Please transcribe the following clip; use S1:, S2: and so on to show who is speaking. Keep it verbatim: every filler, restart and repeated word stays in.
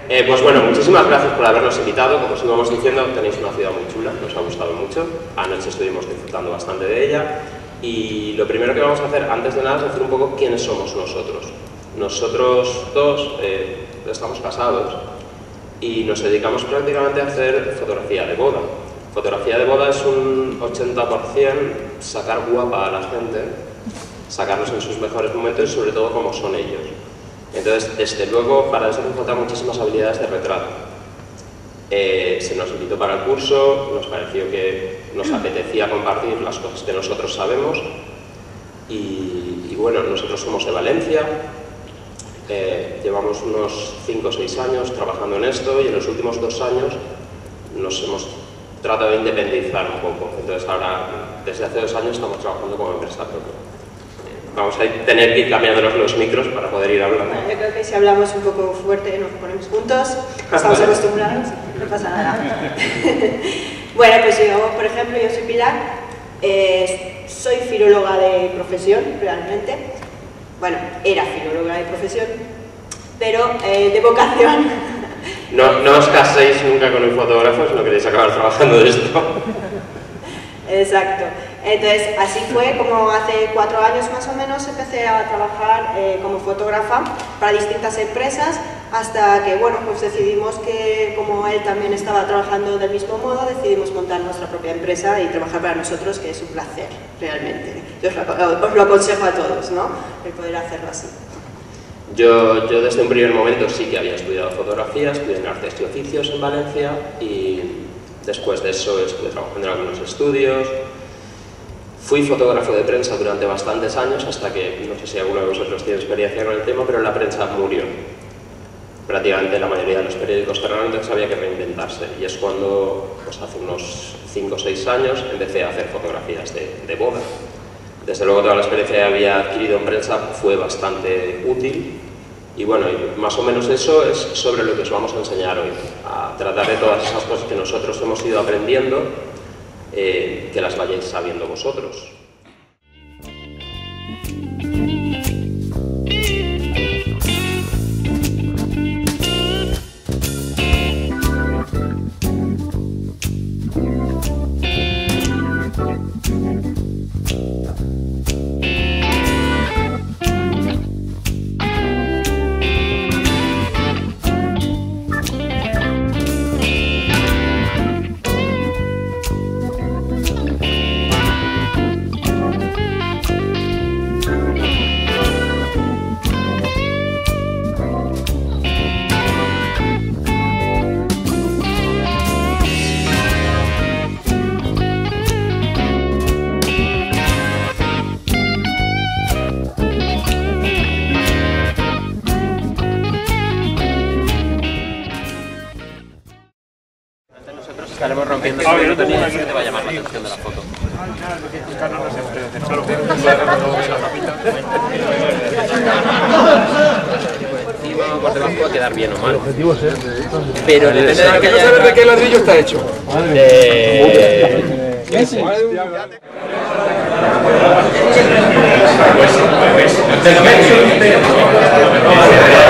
S1: Eh, pues bueno, muchísimas gracias por habernos invitado. Como os íbamos diciendo, tenéis una ciudad muy chula, nos ha gustado mucho. Anoche estuvimos disfrutando bastante de ella. Y lo primero que vamos a hacer, antes de nada, es decir un poco quiénes somos nosotros. Nosotros dos eh, estamos casados y nos dedicamos prácticamente a hacer fotografía de boda. Fotografía de boda es un ochenta por cien sacar guapa a la gente, sacarlos en sus mejores momentos y sobre todo cómo son ellos. Entonces, desde luego, para eso nos faltan muchísimas habilidades de retrato. Eh, se nos invitó para el curso, nos pareció que nos apetecía compartir las cosas que nosotros sabemos y, y bueno, nosotros somos de Valencia, eh, llevamos unos cinco o seis años trabajando en esto y en los últimos dos años nos hemos tratado de independizar un poco. Entonces ahora, desde hace dos años, estamos trabajando como empresa propia. Vamos a tener que ir cambiándonos los micros para poder ir hablando.
S2: Bueno, yo creo que si hablamos un poco fuerte nos ponemos juntos, estamos acostumbrados, no pasa nada. Bueno, pues yo, por ejemplo, yo soy Pilar, eh, soy filóloga de profesión, realmente. Bueno, era filóloga de profesión, pero eh, de vocación.
S1: No, no os caséis nunca con un fotógrafo si no queréis acabar trabajando de esto.
S2: Exacto. Entonces, así fue como hace cuatro años más o menos empecé a trabajar eh, como fotógrafa para distintas empresas hasta que, bueno, pues decidimos que como él también estaba trabajando del mismo modo, decidimos montar nuestra propia empresa y trabajar para nosotros, que es un placer, realmente. Yo os lo, os lo aconsejo a todos, ¿no?, el poder hacerlo así.
S1: Yo, yo desde un primer momento sí que había estudiado fotografía, estudié en Artes y Oficios en Valencia y después de eso estuve trabajando en algunos estudios. Fui fotógrafo de prensa durante bastantes años hasta que, no sé si alguno de vosotros tiene experiencia con el tema, pero la prensa murió. Prácticamente la mayoría de los periódicos cerraron, entonces había que reinventarse. Y es cuando, pues hace unos cinco o seis años, empecé a hacer fotografías de, de boda. Desde luego toda la experiencia que había adquirido en prensa fue bastante útil. Y bueno, más o menos eso es sobre lo que os vamos a enseñar hoy. A tratar de todas esas cosas que nosotros hemos ido aprendiendo, Eh, que las vayáis sabiendo vosotros.
S3: Estaremos rompiendo el suelo, tenías que te va a llamar la atención de la foto. Encima o por debajo va a quedar bien o mal. Pero depende de que saber de qué ladrillo está hecho. Eh... ¿Qué es? Pues, pues,